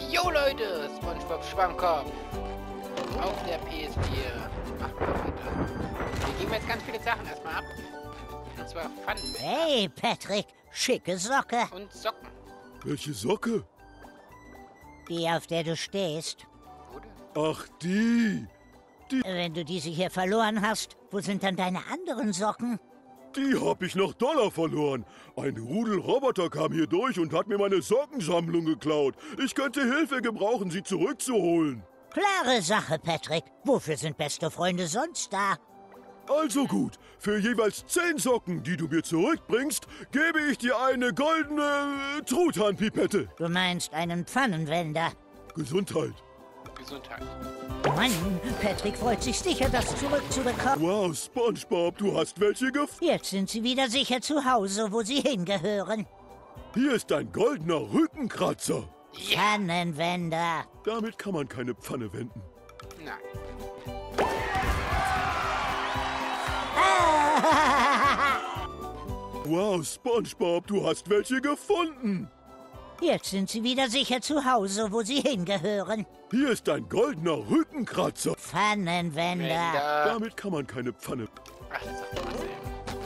Jo Leute, SpongeBob Schwammkopf auf der PS4. Machen wir weiter. Hier geben wir jetzt ganz viele Sachen erstmal ab. Und zwar Pfannen. Hey Patrick, schicke Socke. Und Socken. Welche Socke? Die, auf der du stehst. Oder? Ach, die. Wenn du diese hier verloren hast, wo sind dann deine anderen Socken? Die hab ich noch Dollar verloren. Ein Rudel Roboter kam hier durch und hat mir meine Sockensammlung geklaut. Ich könnte Hilfe gebrauchen, sie zurückzuholen. Klare Sache, Patrick. Wofür sind beste Freunde sonst da? Also gut, für jeweils 10 Socken, die du mir zurückbringst, gebe ich dir eine goldene Truthahnpipette. Du meinst einen Pfannenwender. Gesundheit. Gesundheit. Mann, Patrick freut sich sicher, das zurückzubekommen. Wow, SpongeBob, du hast welche gefunden. Jetzt sind sie wieder sicher zu Hause, wo sie hingehören. Hier ist ein goldener Rückenkratzer. Ja. Pfannenwender. Damit kann man keine Pfanne wenden. Nein. Wow, SpongeBob, du hast welche gefunden. Jetzt sind sie wieder sicher zu Hause, wo sie hingehören. Hier ist ein goldener Rückenkratzer. Pfannenwender. Wender. Damit kann man keine Pfanne. Ach, das sagt man selber.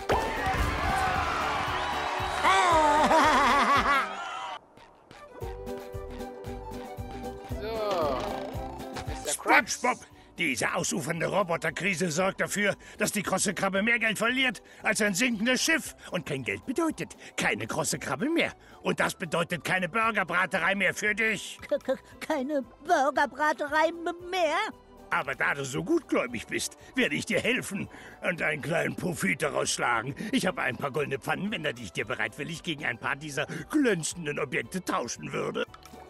So. Mr. Krabs. SpongeBob! Diese ausufernde Roboterkrise sorgt dafür, dass die krosse Krabbe mehr Geld verliert als ein sinkendes Schiff. Und kein Geld bedeutet keine krosse Krabbe mehr. Und das bedeutet keine Burgerbraterei mehr für dich. Keine Burgerbraterei mehr? Aber da du so gutgläubig bist, werde ich dir helfen und einen kleinen Profit daraus schlagen. Ich habe ein paar goldene Pfannenwender, die ich dir bereitwillig gegen ein paar dieser glänzenden Objekte tauschen würde.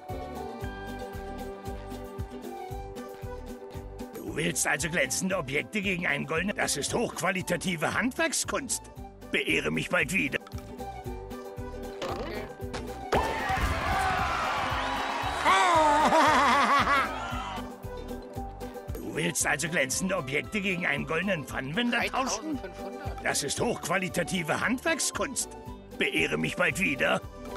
Du willst also glänzende Objekte gegen einen goldenen... Das ist hochqualitative Handwerkskunst. Beehre mich bald wieder. Okay. Du willst also glänzende Objekte gegen einen goldenen Pfannenwender tauschen? 3500. Das ist hochqualitative Handwerkskunst. Beehre mich bald wieder.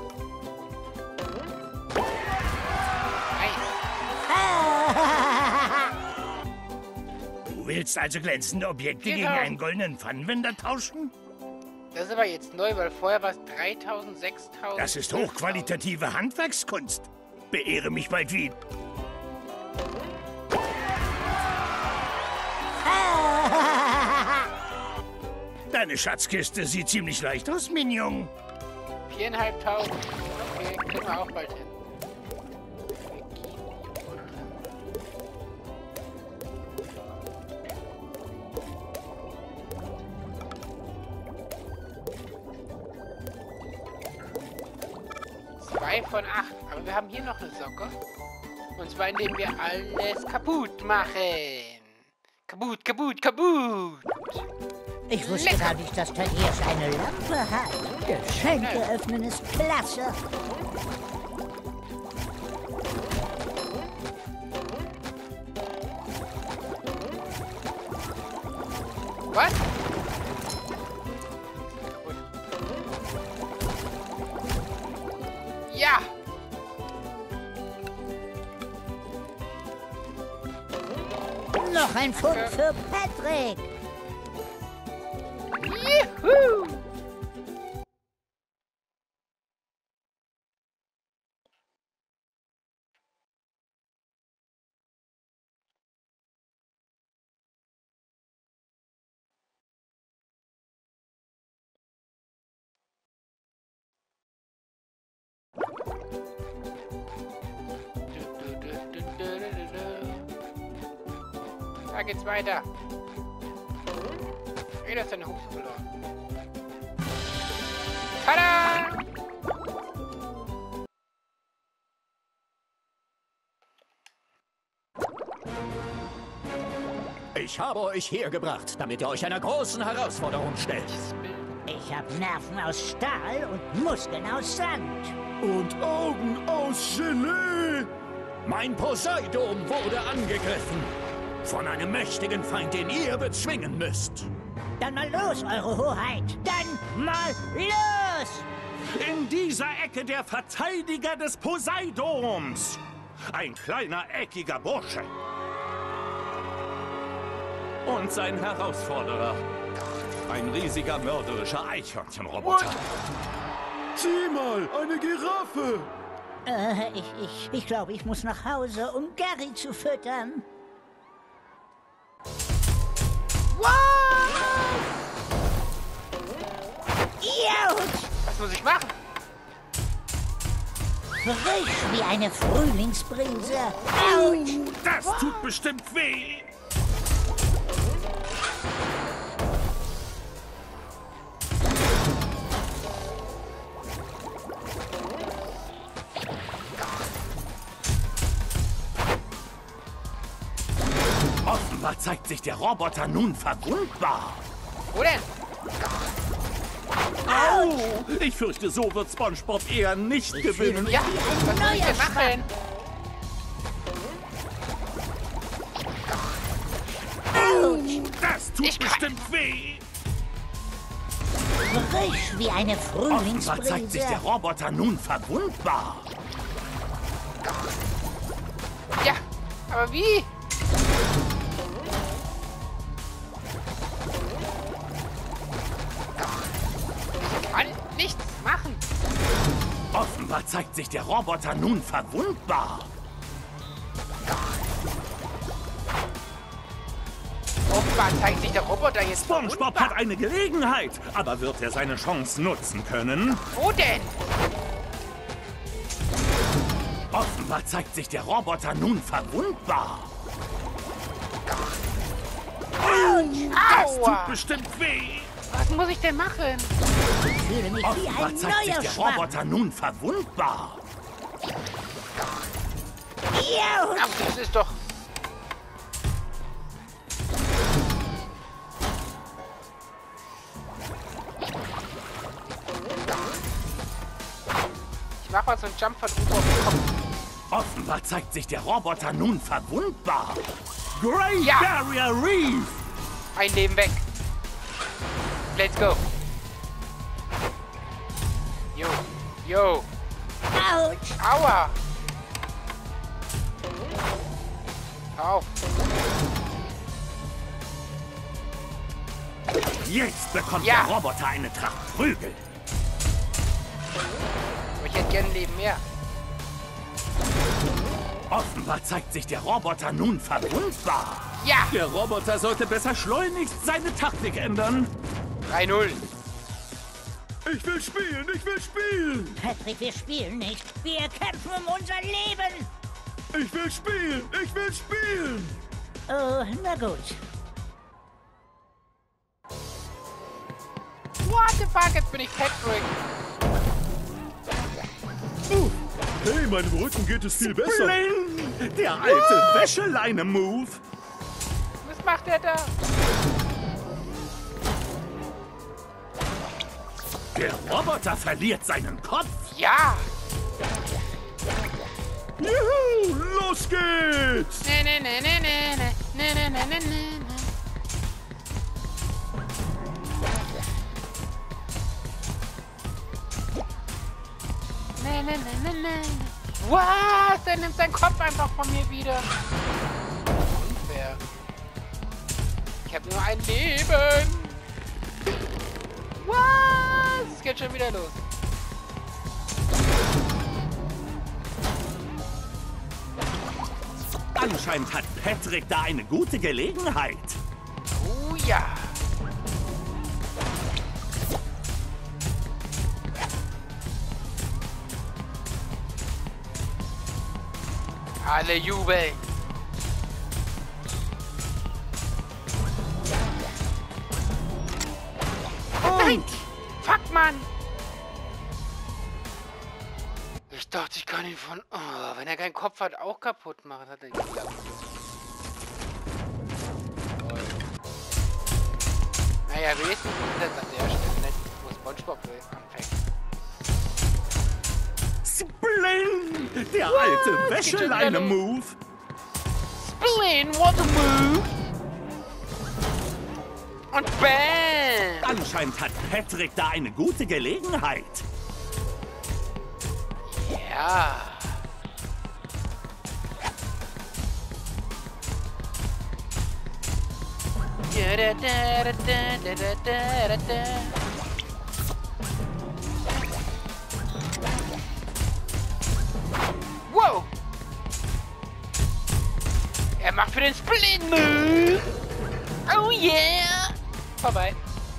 Du willst also glänzende Objekte gegen einen goldenen Pfannenwender tauschen? Das ist aber jetzt neu, weil vorher war es 3000, 6000. Das ist hochqualitative Handwerkskunst. Beehre mich bald wieder. Deine Schatzkiste sieht ziemlich leicht aus, Minion. 4500. Okay, kriegen wir auch bald hin. Zwei von 8. Aber wir haben hier noch eine Socke. Und zwar indem wir alles kaputt machen. Kaputt, kaputt, kaputt. Ich wusste gar nicht, dass Thaddeus eine Lampe hat. Geschenke öffnen ist klasse. Was? Ja! Noch ein Pfund für Patrick. Juhu! Da geht's weiter. Hey, da ist deine Hose verloren. Tada! Ich habe euch hergebracht, damit ihr euch einer großen Herausforderung stellt. Ich habe Nerven aus Stahl und Muskeln aus Sand. Und Augen aus Gelee. Mein Poseidon wurde angegriffen. Von einem mächtigen Feind, den ihr bezwingen müsst. Dann mal los, Eure Hoheit. Dann mal los! In dieser Ecke der Verteidiger des Poseidons. ein kleiner, eckiger Bursche. Und sein Herausforderer, ein riesiger, mörderischer Eichhörnchenroboter. Sieh mal, eine Giraffe. Ich glaube, ich muss nach Hause, um Gary zu füttern. Autsch! Was muss ich machen? Frisch wie eine Frühlingsbrise. Autsch! Das tut bestimmt weh. Offenbar zeigt sich der Roboter nun verwundbar. Wo denn? Au! Ich fürchte, so wird SpongeBob eher nicht gewinnen. Ja, was soll ich denn machen? Das tut Ich kann- bestimmt weh. Frisch wie eine Offenbar zeigt sich Frühlingsbrise. der Roboter nun verwundbar. Ja, aber wie? Ich kann nichts machen. Offenbar zeigt sich der Roboter nun verwundbar. Offenbar zeigt sich der Roboter jetzt SpongeBob verwundbar. hat eine Gelegenheit, aber wird er seine Chance nutzen können? Wo denn? Offenbar zeigt sich der Roboter nun verwundbar. Das tut Aua! bestimmt weh. Was muss ich denn machen? Ich fühle mich wie Offenbar ein zeigt sich neuer der Schwamm. Roboter nun verwundbar. Autsch! Ach, das ist doch... Ich mach mal so einen Jump von oben auf den Kopf. Offenbar zeigt sich der Roboter nun verwundbar. Great Ja. Barrier Reef! Ein Leben weg. Let's go. Jo. Jo. Autsch! Aua. Auf. Jetzt bekommt Ja. der Roboter eine Tracht Prügel. Aber ich hätte gern ein Leben mehr. Offenbar zeigt sich der Roboter nun verwundbar. Ja. Der Roboter sollte besser schleunigst seine Taktik ändern. 3-0. Ich will spielen, ich will spielen. Patrick, wir spielen nicht. Wir kämpfen um unser Leben. Ich will spielen, ich will spielen. Oh, na gut. What the fuck? Jetzt bin ich Patrick. Hey, meinem Rücken geht es viel besser. Bling! Der alte Wäscheleine-Move. Was macht er da? Der Roboter verliert seinen Kopf. Ja. Juhu, los geht's. Ne, ne, ne, ne, ne, ne, ne, ne, ne, ne. Ne, ne, ne, ne, ne. Was? Der nimmt seinen Kopf einfach von mir wieder. Unfair. Ich habe nur ein Leben. Was? Es geht schon wieder los. Anscheinend hat Patrick da eine gute Gelegenheit. Oh ja. Alle jubeln. Nein! Fuck, Mann! Ich dachte, ich kann ihn von... Oh, wenn er keinen Kopf hat, auch kaputt machen. Hat er geklappt. Toll. Naja, wenigstens ist das an der Stelle nicht, wo SpongeBob anfängt. Spling! Der alte Wäscheleine-Move. Spleen, what a move! Und bam! Anscheinend hat Patrick da eine gute Gelegenheit. Ja. Wow! Er macht für den Split Move! Oh yeah! Vorbei.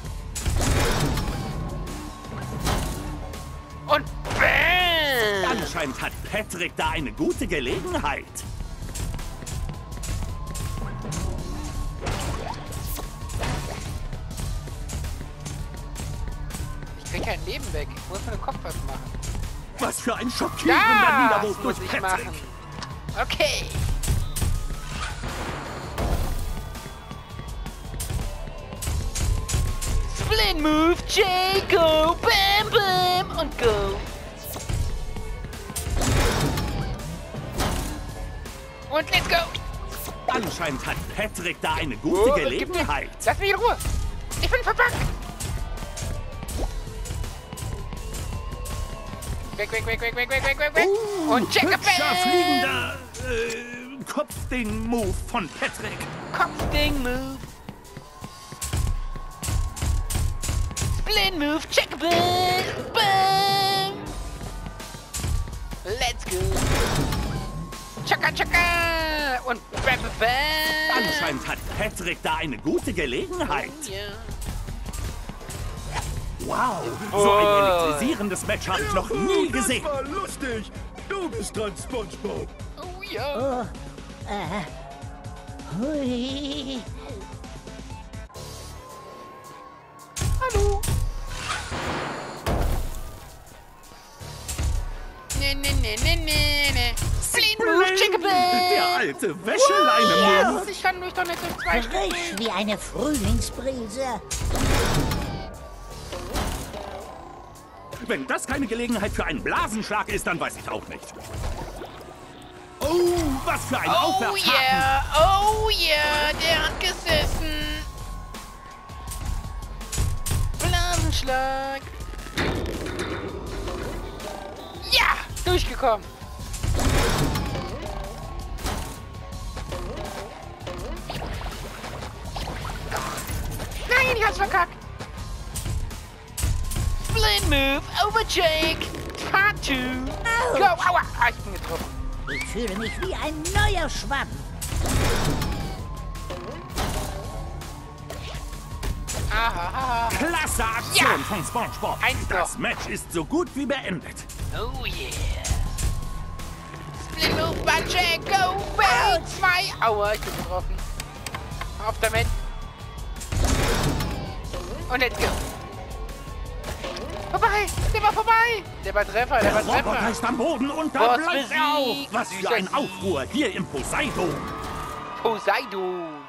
Und BAM! Anscheinend hat Patrick da eine gute Gelegenheit. Ich krieg kein Leben weg. Ich muss mir den Kopf was machen. Was für ein schockierender Ja, Niederwurf das muss durch ich Patrick. machen. Okay. Split Move, Jay, go, bam, bam und go. Und let's go. Anscheinend hat Patrick da eine gute Gib mir. Gelegenheit. Lass mich in Ruhe. Ich bin verpackt. Weg, weg, weg, weg, weg, weg, weg, weg, weg. Und check a Hübscher bam. fliegender Kopfding-Move von Patrick. Kopfding Move. Split Move, check a bam. Bam. Let's go. Chaka, chaka. Und bam, bam, bam. Anscheinend hat Patrick da eine gute Gelegenheit. Ja. Wow, so ein elektrisierendes Match habe ich noch nie gesehen. Das war lustig. Du bist dran, SpongeBob. Oh ja. Hui. Hallo. Ne, ne, ne, ne, ne, ne. Split Move, check a Der bam. alte Wäscheleine-Move. Ich kann mich doch nicht durch zwei Stück. Frisch wie eine Frühlingsbrise. Wenn das keine Gelegenheit für einen Blasenschlag ist, dann weiß ich auch nicht. Oh, was für ein Oh Aufwärtshaken. yeah, oh yeah, der hat gesessen. Blasenschlag. Ja, durchgekommen. Nein, ich hab's verkackt. Split Move, over Jake. Part 2. Go, aua. Ah, ich bin getroffen. Ich fühle mich wie ein neuer Schwamm. Aha. Klasse Aktion Ja. von SpongeBob. Eins Das noch. Match ist so gut wie beendet. Oh yeah. Split Move, by Jake. Go, Bell. 2. Aua, ich bin getroffen. Auf damit. Und let's go. Vorbei! Der war vorbei! Der war Treffer, der war Der Roboter Treffer! ist am Boden und da Was bleibt er auch. besiegt, Was für süßer ein Sieg. Aufruhr hier im Poseidon. Poseidon!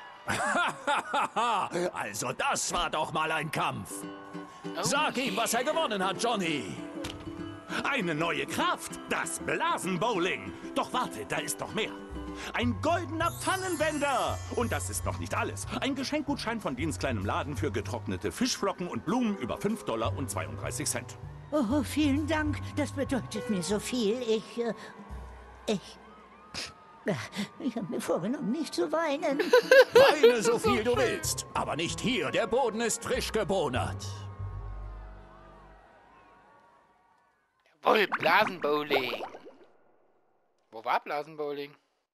Also das war doch mal ein Kampf. Oh, Sag ihm, was er gewonnen hat, Johnny. Eine neue Kraft, das Blasenbowling. Doch warte, da ist noch mehr. Ein goldener Pfannenwender. Und das ist noch nicht alles. Ein Geschenkgutschein von Deans kleinem Laden für getrocknete Fischflocken und Blumen über $5,32. Oh, vielen Dank. Das bedeutet mir so viel. Ich habe mir vorgenommen, nicht zu weinen. Weine so viel du willst. Aber nicht hier, der Boden ist frisch gebonert. Wohl, Blasenbowling! Wo war Blasenbowling?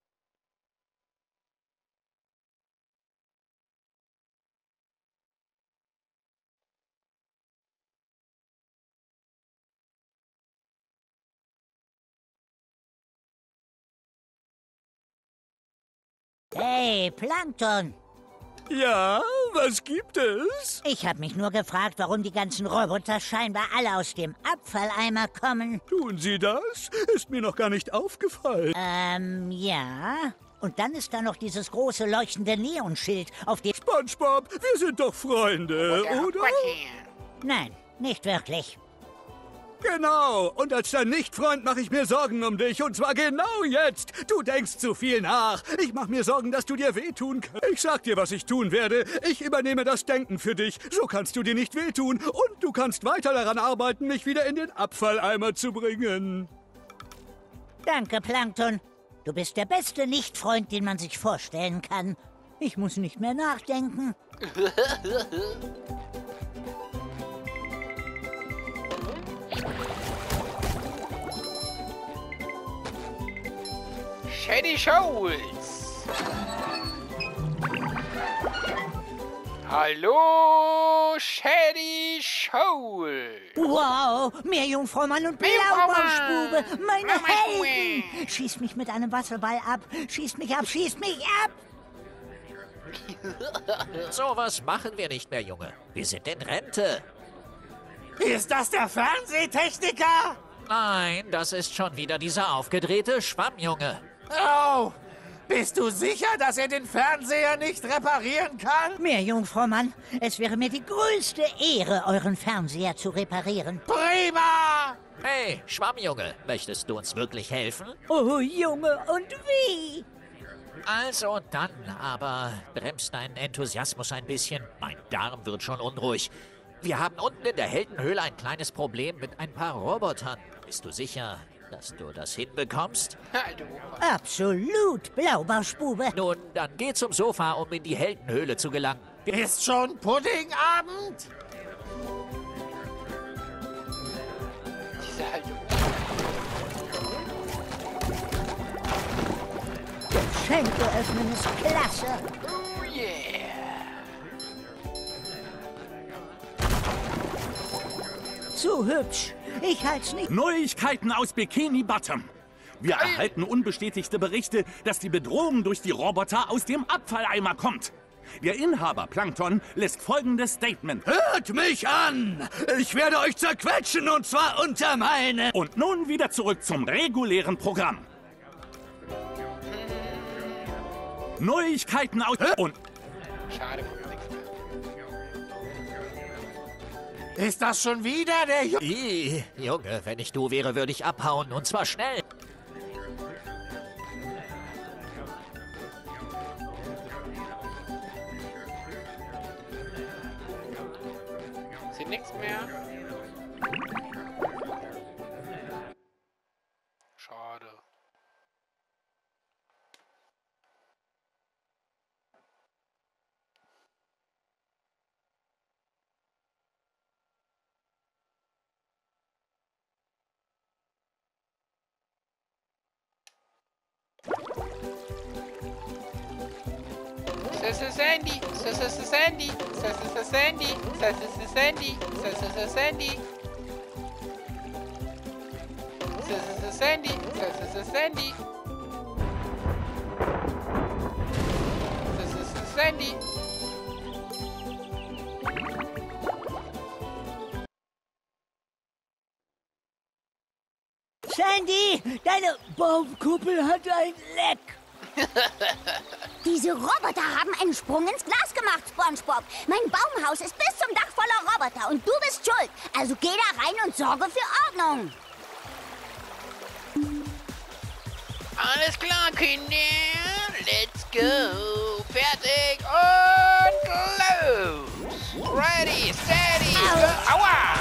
Hey, Plankton. Ja, was gibt es? Ich habe mich nur gefragt, warum die ganzen Roboter scheinbar alle aus dem Abfalleimer kommen. Tun Sie das? Ist mir noch gar nicht aufgefallen. Ja. Und dann ist da noch dieses große leuchtende Neonschild, auf dem... SpongeBob, wir sind doch Freunde, oder? Nein, nicht wirklich. Genau. Und als dein Nicht-Freund mache ich mir Sorgen um dich. Und zwar genau jetzt. Du denkst zu viel nach. Ich mache mir Sorgen, dass du dir wehtun kannst. Ich sag dir, was ich tun werde. Ich übernehme das Denken für dich. So kannst du dir nicht wehtun. Und du kannst weiter daran arbeiten, mich wieder in den Abfalleimer zu bringen. Danke, Plankton. Du bist der beste Nicht-Freund, den man sich vorstellen kann. Ich muss nicht mehr nachdenken. Shady Shoals. Hallo, Shady Shoals. Wow, Meerjungfraumann und Meerjungfraumann. Blaubarspube, meine Oh, mein Helden. Schieß mich mit einem Wasserball ab. Schieß mich ab, schieß mich ab. Sowas machen wir nicht mehr, Junge. Wir sind in Rente. Ist das der Fernsehtechniker? Nein, das ist schon wieder dieser aufgedrehte Schwammjunge. Oh, bist du sicher, dass er den Fernseher nicht reparieren kann? Meerjungfraumann, es wäre mir die größte Ehre, euren Fernseher zu reparieren. Prima! Hey, Schwammjunge, möchtest du uns wirklich helfen? Oh, Junge, und wie? Also dann, aber bremst deinen Enthusiasmus ein bisschen. Mein Darm wird schon unruhig. Wir haben unten in der Heldenhöhle ein kleines Problem mit ein paar Robotern. Bist du sicher, dass du das hinbekommst? Hallo. Absolut, Blaubarspube. Nun, dann geh zum Sofa, um in die Heldenhöhle zu gelangen. Ist schon Puddingabend? Diese Haltung. Geschenke öffnen ist klasse. Oh yeah. Zu hübsch. Ich halt's nicht. Neuigkeiten aus Bikini Bottom. Wir erhalten unbestätigte Berichte, dass die Bedrohung durch die Roboter aus dem Abfalleimer kommt. Der Inhaber Plankton lässt folgendes Statement. Hört mich an! Ich werde euch zerquetschen und zwar unter meine... Und nun wieder zurück zum regulären Programm. Neuigkeiten aus... Und... Schade, kommt nichts mehr. Ist das schon wieder der... Junge, wenn ich du wäre, würde ich abhauen. Und zwar schnell. Sieht nichts mehr. Schade. Das ist Sandy. Das ist Sandy. Das ist Sandy. Das ist Sandy. Das ist Sandy. Das ist Sandy. Das ist Sandy. Das ist Sandy. Sandy, deine Baumkuppel hat ein Leck. Diese Roboter haben einen Sprung ins Glas gemacht, SpongeBob. Mein Baumhaus ist bis zum Dach voller Roboter und du bist schuld. Also geh da rein und sorge für Ordnung. Alles klar, Kinder. Let's go. Fertig und los. Ready, steady, go. Aua.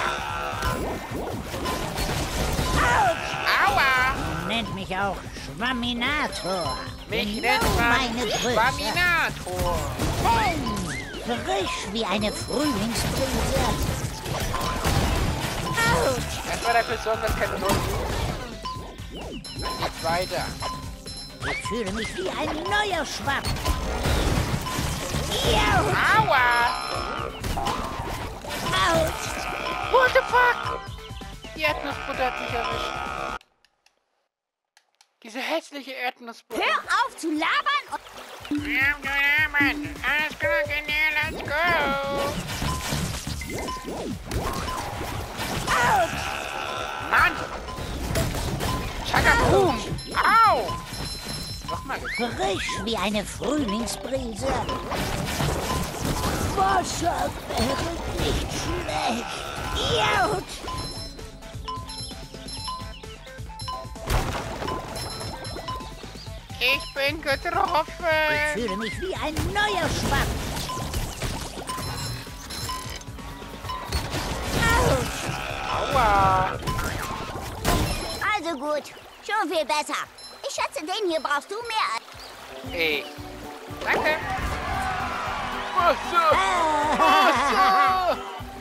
Aua. Nennt mich auch Schwamminator. Mich Genau nennt man meine Größe. Schwaminator. Frisch wie eine Frühlingsbrise. Autsch! Erstmal dafür sorgen, dass keine Leute. Jetzt weiter. Ich fühle mich wie ein neuer Schwamm. Jau! Aua! Autsch! What the fuck? Die Erdnussbutter hat mich erwischt. Diese hässliche Erdnussbutter. Hör auf zu labern und... Alles klar, Kinder, let's go! Mann! Chagaboom! Au! Nochmal gekommen. Frisch wie eine Frühlingsbrise. Wasser wäre nicht schlecht. Jaut! Ich bin getroffen! Ich fühle mich wie ein neuer Schwamm. Aua! Also gut, schon viel besser. Ich schätze, den hier brauchst du mehr als... Ich. Danke! Wasser!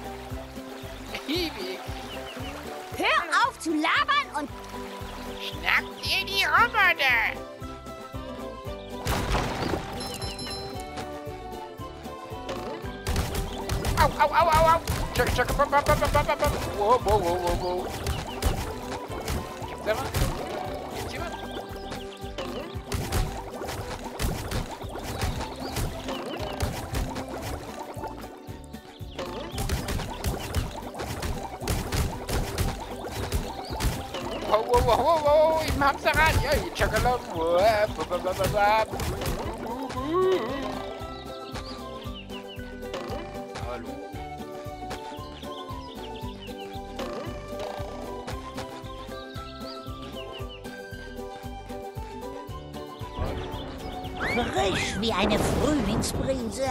Hiwi! Hör auf zu labern und Schnappt ihr die Roboter! Au, au, au, au, au! Check, check, bam, bam, bam, bam, bam, bam. Wow, wow, wow, wow, wow. Gibt's da was? Gibt's hier was? Wow, wow, wow, wow, wow, im Hamsterrad. Ja, hier, Chakalom. Hallo. Frisch wie eine Frühlingsbrise.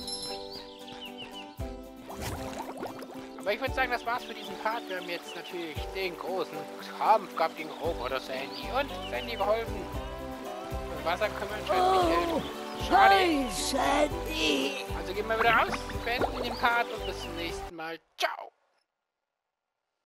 Aber ich würde sagen, das war's für diesen Part. Wir haben jetzt natürlich den großen Kampf gehabt gegen Roboter Sandy und Sandy geholfen. Mit Wasser können wir anscheinend nicht helfen. Schade. Nein, Sandy. Also gehen wir wieder raus, beenden den Part und bis zum nächsten Mal. Ciao.